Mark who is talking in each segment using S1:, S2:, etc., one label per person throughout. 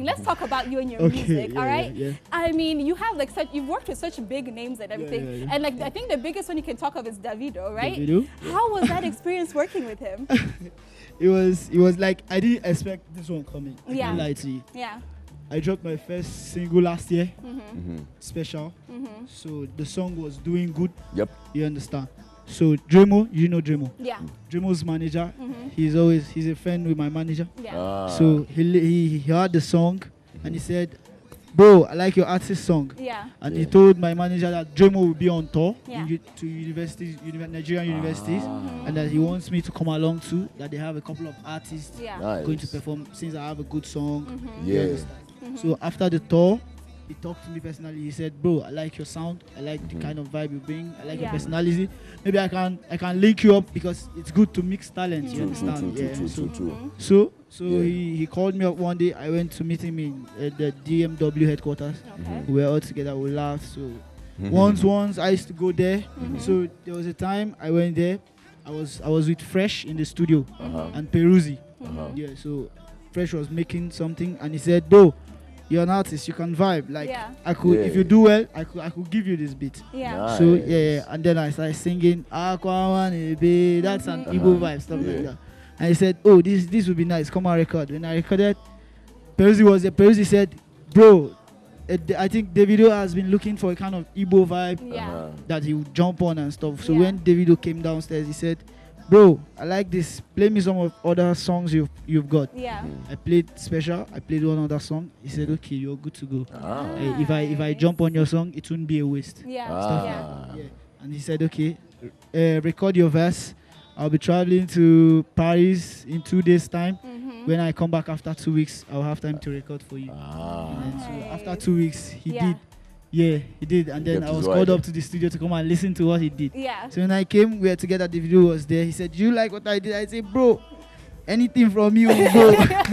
S1: thing. Let's talk about you and your
S2: Okay,
S1: music,
S2: yeah,
S1: all right?
S2: yeah, yeah.
S1: I mean, you have like you've worked with such big names and everything.
S2: yeah.
S1: And like, I think the biggest one you can talk of is Davido, right?
S2: Davido?
S1: How was that experience working with him?
S2: It was like I didn't expect this one coming. I
S1: Yeah.
S2: can't lie to you.
S1: Yeah.
S2: I dropped my first single last year,
S1: Mm-hmm.
S2: special. So the song was doing good.
S3: Yep.
S2: You understand? So Dremo, you know Dremo.
S1: Yeah.
S2: Dremo's manager. He's a friend with my manager.
S1: Yeah.
S2: So he heard the song and he said, "Bro, I like your artist song."
S1: Yeah.
S2: And he told my manager that Dremo will be on tour
S1: Yeah.
S2: to universities, Nigerian universities, and that he wants me to come along too. That they have a couple of artists
S1: Yeah.
S3: Nice.
S2: going to perform since I have a good song. You
S3: Yeah.
S2: understand? So after the tour, he talked to me personally. He said, "Bro, I like your sound. I like the kind of vibe you bring. I like your
S1: Yeah.
S2: personality. Maybe I can link you up because it's good to mix talent. You
S3: True,
S2: understand?
S3: true,
S2: Yeah.
S3: true,
S2: So-
S3: true.
S2: So
S3: Yeah.
S2: he called me up one day. I went to meet him in the DMW headquarters.
S1: Okay.
S2: We were all together. We laughed. So once I used to go there. So there was a time I went there. I was with Fresh in the studio and Peruzzi. Yeah. So Fresh was making something and he said, "Bro, you're an artist. You can vibe. Like
S1: Yeah.
S2: I could,
S3: Yeah.
S2: if you do well, I could give you this beat."
S1: Yeah.
S3: Nice.
S2: So yeah, and then I started singing Aquaman, that's an Igbo vibe, stuff
S3: Yeah.
S2: like that. And he said, "Oh, this would be nice. Come and record." When I recorded, Peruzzi was there. Peruzzi said, "Bro, I think Davido has been looking for a kind of Igbo vibe
S1: Yeah.
S2: that he would jump on and stuff." So
S1: Yeah.
S2: when Davido came downstairs, he said, "Bro, I like this. Play me some of other songs you've got."
S1: Yeah.
S2: I played special. I played one other song. He said, "Okay, you're good to go.
S3: Ah.
S2: If I jump on your song, it wouldn't be a waste."
S1: Yeah.
S3: Ah.
S1: Yeah.
S2: Yeah. And he said, "Okay, record your verse. I'll be traveling to Paris in 2 days' time. When I come back after 2 weeks, I'll have time to record for you."
S3: Ah.
S2: And so
S1: Nice.
S2: after 2 weeks, he
S1: Yeah.
S2: did. Yeah, he did. And then
S3: Kept
S2: I
S3: his
S2: was
S3: word.
S2: called up to the studio to come and listen to what he did.
S1: Yeah.
S2: So when I came, we were together. The video was there. He said, "Do you like what I did?" I said, "Bro, anything from you, bro."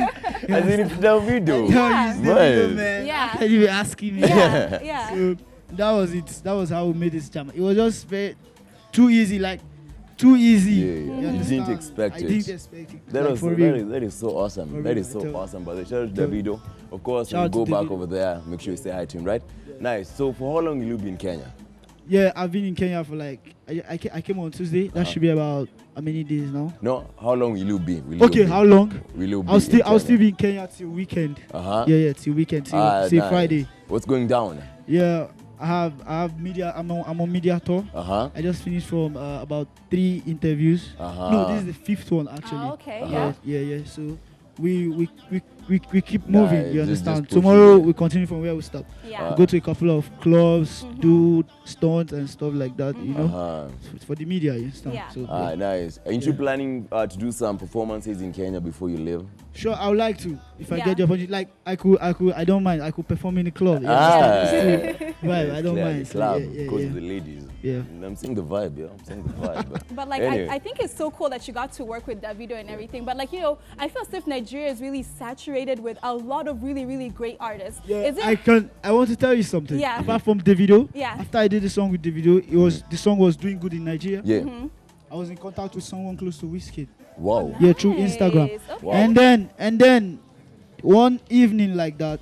S3: As in it's Davido.
S1: Yeah.
S2: Man.
S1: Yeah.
S2: How can you be asking me?
S1: Yeah. Yeah.
S2: So that was it. That was how we made this jam. It was just too easy, like too easy.
S3: Yeah, yeah.
S2: You
S3: You
S2: understand?
S3: didn't expect
S2: I
S3: it.
S2: didn't expect it.
S3: That
S2: Like,
S3: was
S2: for real.
S3: that is so awesome.
S2: For
S3: That
S2: real,
S3: is so
S2: tell-
S3: awesome, brother. Shout out to
S2: tell-
S3: Davido. Of course,
S2: Shout
S3: we'll
S2: out
S3: go
S2: to
S3: back
S2: Davido.
S3: over there. Make sure you say hi to him, right? Nice. So for how long will you be in Kenya?
S2: Yeah, I've been in Kenya for like I came on Tuesday. That should be about how many days now?
S3: No, how long will you be? Will you
S2: Okay,
S3: be?
S2: how long?
S3: Will you be
S2: I'll still
S3: in
S2: be in Kenya till weekend.
S3: Uh-huh.
S2: Yeah, till weekend, till say
S3: Nice.
S2: Friday.
S3: What's going down?
S2: Yeah, I have media. I'm on media tour.
S3: Uh-huh.
S2: I just finished from about 3 interviews.
S3: Uh-huh.
S2: No, this is the 5th one actually.
S1: Oh, okay.
S3: Uh-huh.
S2: Yeah. So we keep moving.
S3: Nice,
S2: You
S3: just
S2: understand?
S3: pushing
S2: Tomorrow
S3: it.
S2: we continue from where we stop.
S1: Yeah.
S2: We go to a couple of clubs, do stunts and stuff like that. You know,
S3: Uh-huh.
S2: for the media. You understand?
S1: Yeah.
S2: So
S3: Ah, nice. Aren't you planning to do some performances in Kenya before you leave?
S2: sure, I would like to if I
S1: Yeah.
S2: get the opportunity. Like I could. I don't mind. I could perform in the club.
S3: Ah.
S2: Right. I don't
S3: Clearly,
S2: mind. So,
S3: club,
S2: yeah,
S3: because
S2: yeah.
S3: of the ladies.
S2: Yeah.
S3: I'm seeing the vibe, yeah. I'm seeing the vibe.
S1: But like,
S3: Anyway.
S1: I think it's so cool that you got to work with Davido and everything. But like, you know, I feel as if Nigeria is really saturated with a lot of really, really great artists.
S2: Yeah,
S1: Is it?
S2: I want to tell you something.
S1: Yeah.
S2: Apart from Davido,
S1: Yeah.
S2: after I did the song with Davido, the song was doing good in Nigeria.
S3: Yeah.
S1: Mm-hmm.
S2: I was in contact with someone close to Wizkid.
S3: Wow.
S2: Yeah, through Instagram.
S1: Nice, okay.
S3: Wow.
S2: And then one evening like that,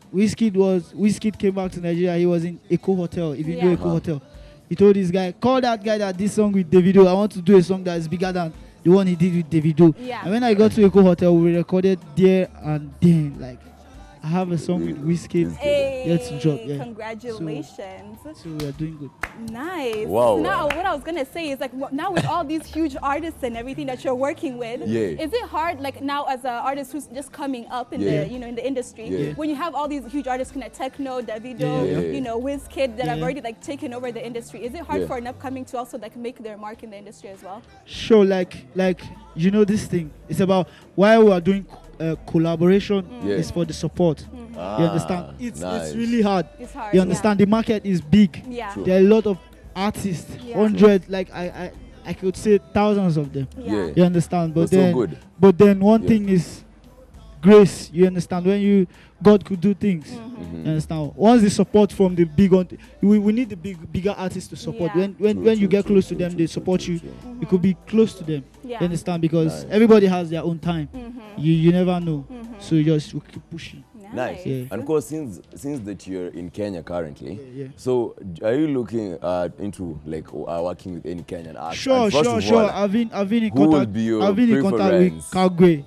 S2: Wizkid came back to Nigeria. He was in Echo Hotel. If you know
S1: Yeah.
S2: Echo Hotel, he told this guy, "Call that guy that did song with Davido. I want to do a song that is bigger than the one he did with Davido."
S1: Yeah.
S2: And when I got to Echo Hotel, we recorded there and then. Like, I have a song with Wizkid.
S1: Hey,
S2: Yet to drop, yeah.
S1: congratulations.
S2: So we are doing good.
S1: Nice.
S3: Wow.
S1: Now, what I was gonna say is like now with all these huge artists and everything that you're working with,
S3: Yeah.
S1: is it hard like now as an artist who's just coming up in
S3: Yeah.
S1: the in the industry,
S3: Yeah.
S1: when you have all these huge artists like Techno, Davido,
S2: Yeah.
S3: Yeah.
S1: you know, Wizkid that have
S2: Yeah.
S1: already like taken over the industry, is it hard
S3: Yeah.
S1: for an upcoming to also like make their mark in the industry as well?
S2: Sure, like you know this thing. It's about why we are doing collaboration.
S3: Yeah.
S2: Is for the support.
S3: Ah,
S2: You understand? It's
S3: nice.
S2: really hard.
S1: It's hard.
S2: You understand? The market is big.
S1: Yeah.
S3: True.
S2: There are a lot of artists,
S1: Yeah.
S2: 100, like I could say thousands of them.
S1: Yeah.
S2: You understand? But
S3: That's so
S2: then,
S3: good.
S2: but then one
S3: Yeah.
S2: thing is grace. You understand? When God could do things.
S1: Mm-hmm.
S2: You understand? Once the support from the big one, we need the bigger artists to support.
S1: Yeah.
S2: When
S3: True,
S2: you
S3: true,
S2: get
S3: true,
S2: close to
S3: true,
S2: them,
S3: true,
S2: they
S3: true,
S2: support
S3: true,
S2: you.
S3: true.
S2: You could be close to them.
S1: Yeah.
S2: You understand? Because
S3: Nice.
S2: everybody has their own time.
S1: Mhm.
S2: You never know. So you just keep pushing.
S3: Nice.
S2: Yeah.
S3: And of course, since that you're in Kenya currently,
S2: Yeah.
S3: so are you looking into like working with any Kenyan artists?
S2: Sure,
S3: And first
S2: sure,
S3: of
S2: sure.
S3: all,
S2: I've been in
S3: who will
S2: contact.
S3: be your
S2: I've been in contact with
S3: preference?
S2: Kagwe.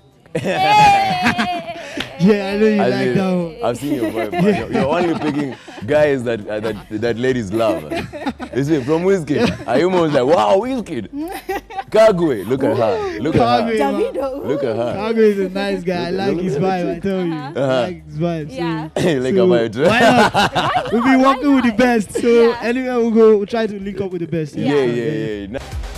S2: Yeah, I know you like that one.
S3: I've seen your vibe. Man. You're only picking guys that ladies love. You see, from Wizkid, I almost like, wow, Wizkid. Kagwe, look at her. Look at her.
S2: Kagwe, man.
S1: Davido.
S3: Look at her.
S2: Kagwe is a nice guy. I like his vibe. I tell you, I like his vibe.
S1: Yeah.
S3: Like
S2: So,
S3: about it.
S2: why not? We'll be working with the best. So
S1: Yeah.
S2: anywhere we go, we'll try to link up with the best.
S3: Yeah.